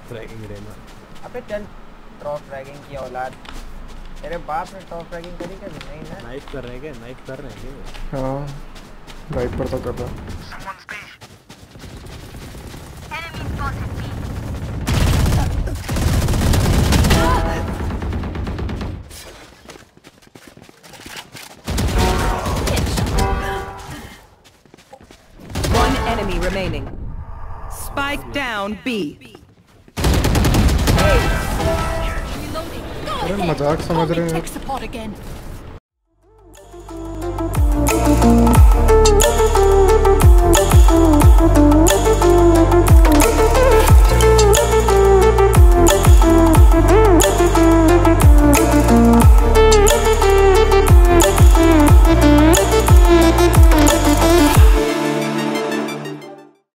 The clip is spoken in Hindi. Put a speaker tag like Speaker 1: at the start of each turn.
Speaker 1: ट्रैकिंग रहना।
Speaker 2: अबे चल टॉप ट्रैकिंग की औलाद, तेरे बाप ने टॉप ट्रैकिंग करी कभी? नहीं ना।
Speaker 1: नाइफ कर रहे हैं क्या? नाइफ कर रहे हैं क्या?
Speaker 3: हाँ राइट पर तो कर रहा।
Speaker 4: One enemy remaining. Spike down B.
Speaker 3: अरे मजाक समझ रहे हैं।